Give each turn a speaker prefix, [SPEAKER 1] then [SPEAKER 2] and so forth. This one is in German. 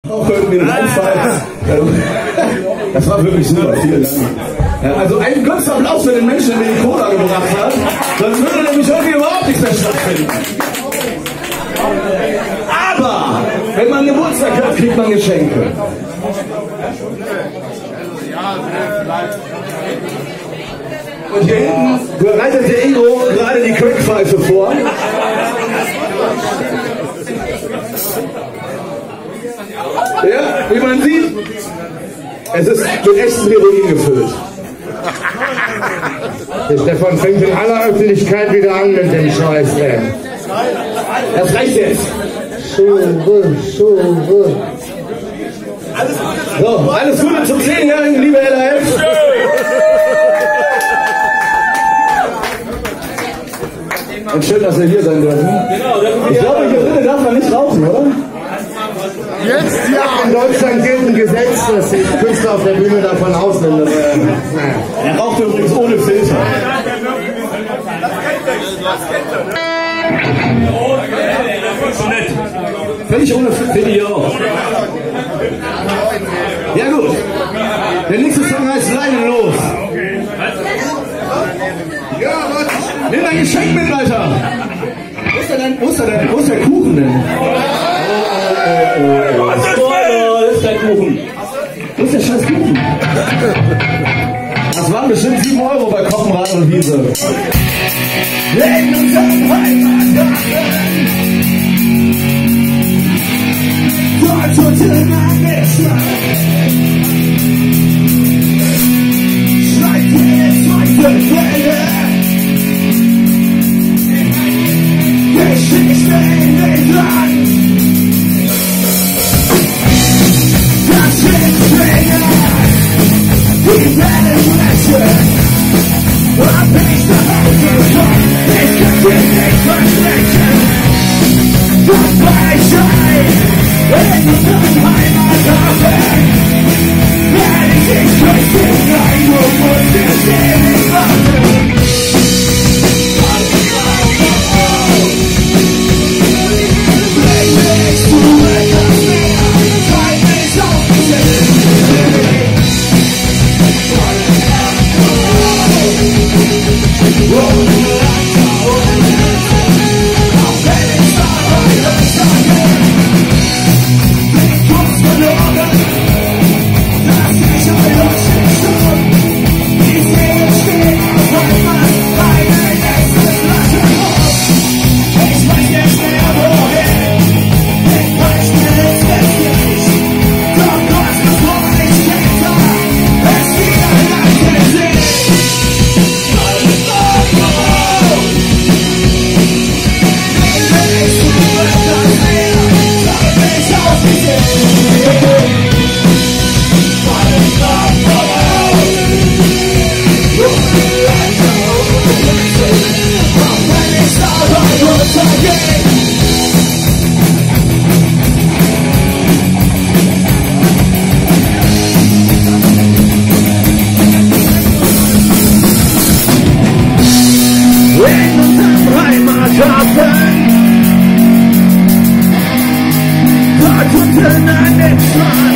[SPEAKER 1] Auch irgendwie ein Einfall. Das war wirklich super, vielen Dank. Ja, also einen kurzen Applaus für den Menschen, der die Cola gebracht hat. Sonst würde nämlich heute überhaupt nichts mehr stattfinden. Aber wenn man Geburtstag hat, kriegt man Geschenke. Und hier hinten bereitet der Ingo gerade die Crackpfeife vor. Ja, wie man sieht, es ist mit echtem Heroin gefüllt.
[SPEAKER 2] Der Stefan fängt in aller Öffentlichkeit wieder an mit dem Scheiß, ey.
[SPEAKER 1] Das reicht jetzt. So, alles Gute zum 10-Jährigen, liebe LAF. Und schön, dass wir hier sein dürfen. Ich glaube, hier drinnen darf man nicht rauchen, oder?
[SPEAKER 2] Jetzt ja! In Deutschland gilt ein Gesetz, dass die Künstler auf der Bühne davon ausnehmen.
[SPEAKER 1] Er raucht übrigens ohne Filter. Völlig ohne Filter, finde ich auch. Ja gut. Der nächste Song heißt Leine los. Nimm dein Geschenk mit, Alter! Wo ist der Kuchen denn? Das ist der Kuchen. Wo ist der scheiß Kuchen? Das waren bestimmt 7 € bei Kochenrad und Wiese. In unserem Heimatgarten dort unten an der schreit die zweite Welle. Geschichte in den Land. Das Schildfinger, die Wellen brechen. Hab ich darauf gekommen, ich kann dir nicht versprechen. Das Weichheit in unserem Heimathafen. Wenn ich dich küsse, nein, du musst es dir nicht warten. Dort unten an den Strand